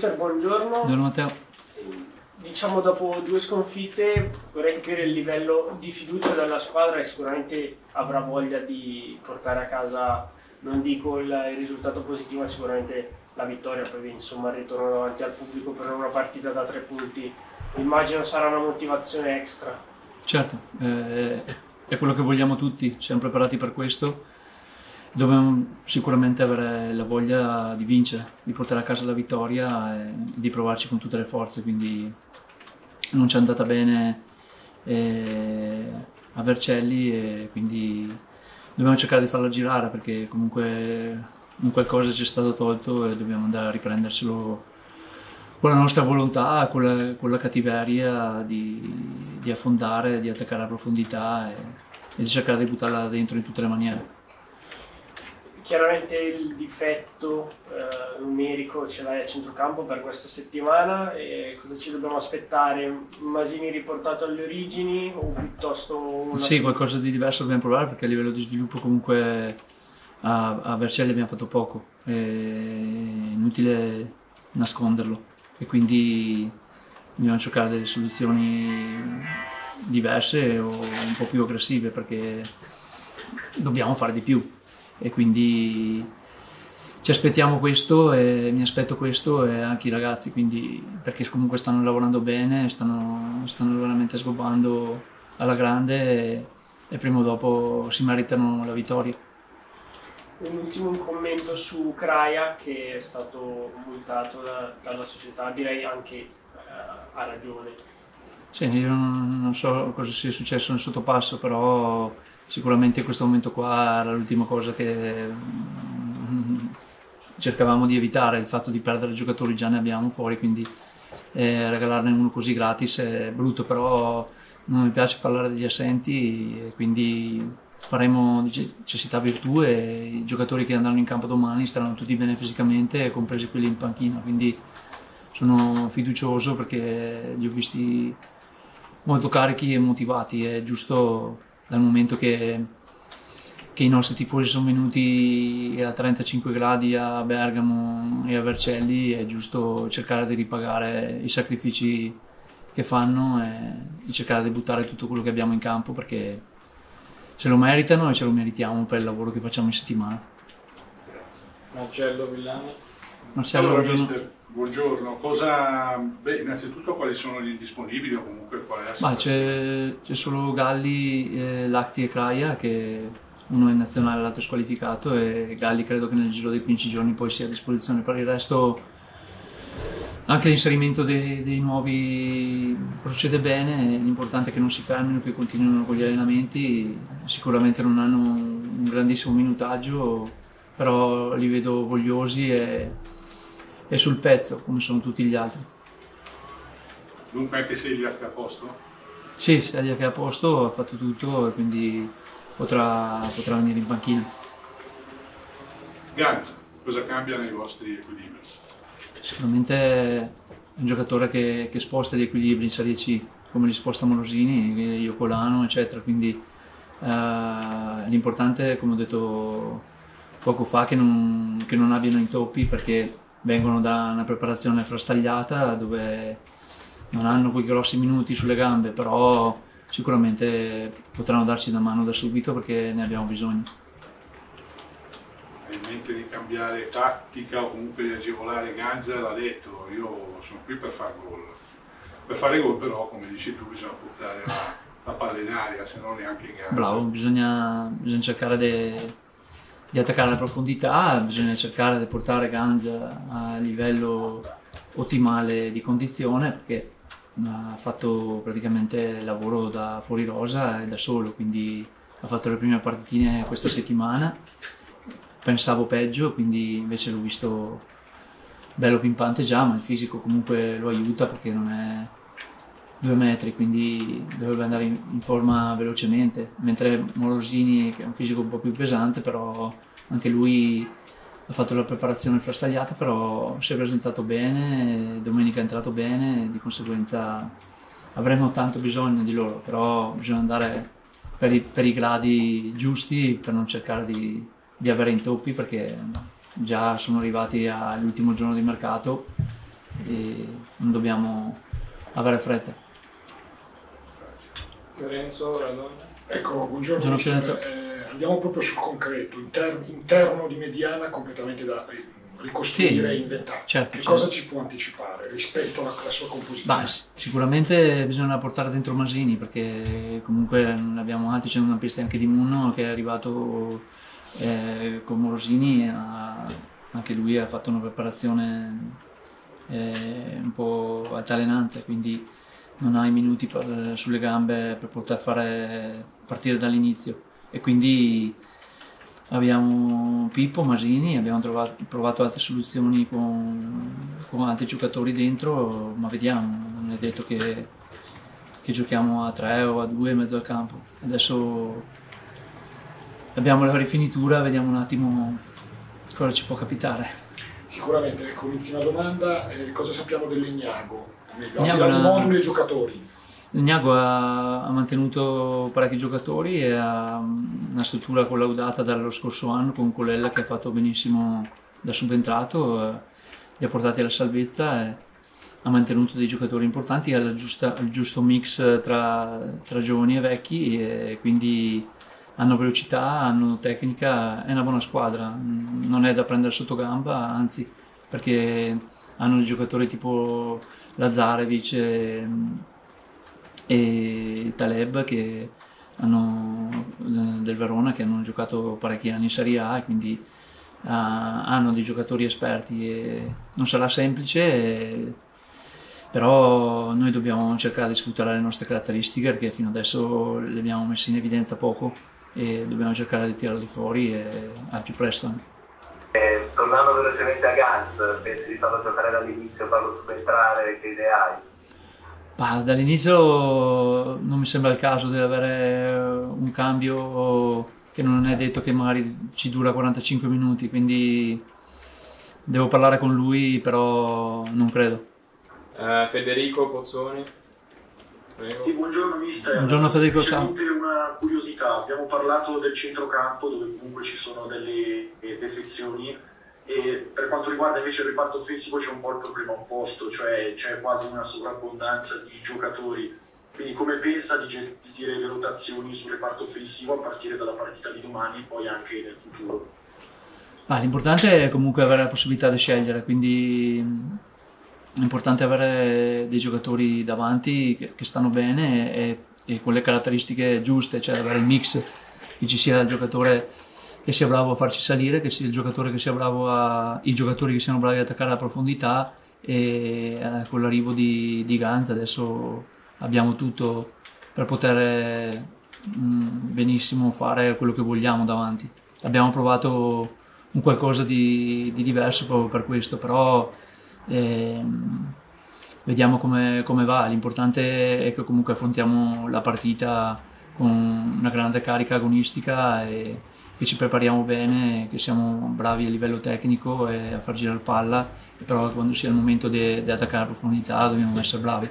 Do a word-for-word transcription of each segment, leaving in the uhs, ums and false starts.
Mister, buongiorno. Buongiorno Matteo. Diciamo dopo due sconfitte vorrei capire il livello di fiducia della squadra e sicuramente avrà voglia di portare a casa, non dico il, il risultato positivo, ma sicuramente la vittoria, poi insomma il ritorno davanti al pubblico per una partita da tre punti. Immagino sarà una motivazione extra. Certo, eh, è quello che vogliamo tutti, siamo preparati per questo. Dobbiamo sicuramente avere la voglia di vincere, di portare a casa la vittoria e di provarci con tutte le forze, quindi non ci è andata bene eh, a Vercelli e quindi dobbiamo cercare di farla girare perché comunque un qualcosa ci è stato tolto e dobbiamo andare a riprenderselo con la nostra volontà, con la, con la cattiveria di, di affondare, di attaccare a profondità e, e di cercare di buttarla dentro in tutte le maniere. Chiaramente il difetto eh, numerico ce l'hai a centrocampo per questa settimana, e cosa ci dobbiamo aspettare? Masini riportato alle origini o piuttosto una... Sì, qualcosa di diverso dobbiamo provare perché a livello di sviluppo comunque a, a Vercelli abbiamo fatto poco, è inutile nasconderlo e quindi dobbiamo cercare delle soluzioni diverse o un po' più aggressive perché dobbiamo fare di più. E quindi ci aspettiamo questo e mi aspetto questo e anche i ragazzi, quindi, perché comunque stanno lavorando bene, stanno, stanno veramente sgobbando alla grande e, e prima o dopo si meritano la vittoria. Un ultimo commento su Kraja che è stato multato da, dalla società, direi anche eh, a ragione. Sì, io non, non so cosa sia successo nel sottopasso, però sicuramente in questo momento qua era l'ultima cosa che cercavamo di evitare, il fatto di perdere giocatori già ne abbiamo fuori, quindi eh, regalarne uno così gratis è brutto, però non mi piace parlare degli assenti e quindi faremo necessità virtù e i giocatori che andranno in campo domani staranno tutti bene fisicamente, compresi quelli in panchina, quindi sono fiducioso perché li ho visti molto carichi e motivati, è giusto dal momento che, che i nostri tifosi sono venuti a trentacinque gradi a Bergamo e a Vercelli, è giusto cercare di ripagare i sacrifici che fanno e di cercare di buttare tutto quello che abbiamo in campo perché se lo meritano e ce lo meritiamo per il lavoro che facciamo in settimana. Marcello Villani. Marcello, allora, buongiorno. mister, buongiorno. Cosa, beh, innanzitutto quali sono gli disponibili o comunque qual è la situazione? C'è solo Galli, eh, Lacti e Kraja, che uno è in nazionale e l'altro è squalificato, e Galli credo che nel giro dei quindici giorni poi sia a disposizione. Per il resto anche l'inserimento dei, dei nuovi procede bene, l'importante è che non si fermino, che continuino con gli allenamenti, sicuramente non hanno un grandissimo minutaggio, però li vedo vogliosi e, e sul pezzo come sono tutti gli altri. Dunque anche Segliac è a posto? Sì, Segliac è a posto, ha fatto tutto e quindi potrà, potrà venire in panchina. Ganz, cosa cambia nei vostri equilibri? Sicuramente è un giocatore che, che sposta gli equilibri in Serie C, come li sposta Morosini, Iocolano, eccetera, quindi eh, l'importante, come ho detto poco fa, che non, che non abbiano intoppi perché vengono da una preparazione frastagliata dove non hanno quei grossi minuti sulle gambe, però sicuramente potranno darci una mano da subito perché ne abbiamo bisogno. Hai in mente di cambiare tattica o comunque di agevolare Ganz? L'ha detto, io sono qui per fare gol. Per fare gol però, come dici tu, bisogna portare la, la palla in aria, se no neanche Ganz. Bravo, bisogna, bisogna cercare de, di attaccare la profondità, bisogna cercare di portare Ganz a livello ottimale di condizione perché ha fatto praticamente lavoro da fuori rosa e da solo, quindi ha fatto le prime partitine questa settimana, pensavo peggio, quindi invece l'ho visto bello pimpante già, ma il fisico comunque lo aiuta perché non è due metri, quindi dovrebbe andare in, in forma velocemente, mentre Morosini, che è un fisico un po' più pesante, però anche lui ha fatto la preparazione frastagliata, però si è presentato bene, domenica è entrato bene, di conseguenza avremo tanto bisogno di loro, però bisogna andare per i, per i gradi giusti per non cercare di, di avere intoppi perché già sono arrivati all'ultimo giorno di mercato e non dobbiamo avere fretta. Fiorenzo, Radone. Ecco, buongiorno, Buongiorno mister. Eh, andiamo proprio sul concreto, inter- interno di Mediana completamente da ricostruire Sì, e inventare. certo, che certo. cosa ci può anticipare rispetto alla, alla sua composizione? Bah, sicuramente bisogna portare dentro Masini, perché comunque ne abbiamo altri, c'è una pista anche di Munno che è arrivato eh, con Morosini, ha, anche lui ha fatto una preparazione eh, un po' altalenante, quindi non ha i minuti per, sulle gambe per poter fare partire dall'inizio, e quindi abbiamo Pippo, Masini, abbiamo trovato, provato altre soluzioni con, con altri giocatori dentro, ma vediamo, non è detto che, che giochiamo a tre o a due in mezzo al campo. Adesso abbiamo la rifinitura, vediamo un attimo cosa ci può capitare. Sicuramente, ecco, l'ultima domanda, eh, cosa sappiamo dell'Ignago? Ignago Al di là di una- moduli e giocatori. Ignago ha, ha mantenuto parecchi giocatori e ha una struttura collaudata dallo scorso anno con Colella, che ha fatto benissimo da subentrato, eh, li ha portati alla salvezza e ha mantenuto dei giocatori importanti, ha il, giusta, il giusto mix tra, tra giovani e vecchi, e quindi hanno velocità, hanno tecnica, è una buona squadra, non è da prendere sotto gamba, anzi, perché hanno dei giocatori tipo Lazarevic e, e Taleb, che hanno, del Verona, che hanno giocato parecchi anni in Serie A, e quindi uh, hanno dei giocatori esperti, e non sarà semplice, e, però noi dobbiamo cercare di sfruttare le nostre caratteristiche, perché fino adesso le abbiamo messe in evidenza poco e dobbiamo cercare di tirarli fuori e al più presto. Eh, tornando velocemente a Gans, pensi di farlo giocare dall'inizio, farlo subentrare, che idee hai? Bah, dall'inizio non mi sembra il caso di avere un cambio che non è detto che magari ci dura quarantacinque minuti, quindi devo parlare con lui, però non credo. Eh, Federico Pozzoni. Prego. Sì, buongiorno mister. Buongiorno Federico, ciao. Semplicemente una curiosità, abbiamo parlato del centrocampo dove comunque ci sono delle eh, defezioni, e per quanto riguarda invece il reparto offensivo c'è un po' il problema opposto, cioè c'è quasi una sovrabbondanza di giocatori, quindi come pensa di gestire le rotazioni sul reparto offensivo a partire dalla partita di domani e poi anche nel futuro? Ah, l'importante è comunque avere la possibilità di scegliere, quindi è importante avere dei giocatori davanti che, che stanno bene e, e con le caratteristiche giuste, cioè avere il mix, che ci sia il giocatore che sia bravo a farci salire, che sia il giocatore che sia bravo a, i giocatori che siano bravi ad attaccare la profondità, e eh, con l'arrivo di, di Gans adesso abbiamo tutto per poter mh, benissimo fare quello che vogliamo davanti. Abbiamo provato un qualcosa di, di diverso proprio per questo, però E vediamo come, come va. L'importante è che comunque affrontiamo la partita con una grande carica agonistica e che ci prepariamo bene, che siamo bravi a livello tecnico e a far girare palla, però quando sia il momento di attaccare a profondità dobbiamo essere bravi,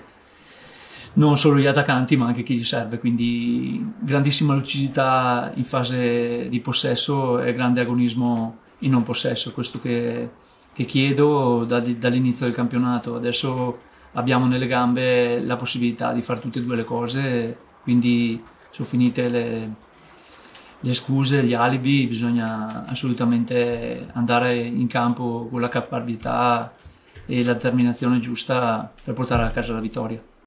non solo gli attaccanti ma anche chi gli serve, quindi grandissima lucidità in fase di possesso e grande agonismo in non possesso, questo che che chiedo da, dall'inizio del campionato. Adesso abbiamo nelle gambe la possibilità di fare tutte e due le cose, quindi sono finite le, le scuse, gli alibi, bisogna assolutamente andare in campo con la caparbietà e la determinazione giusta per portare a casa la vittoria.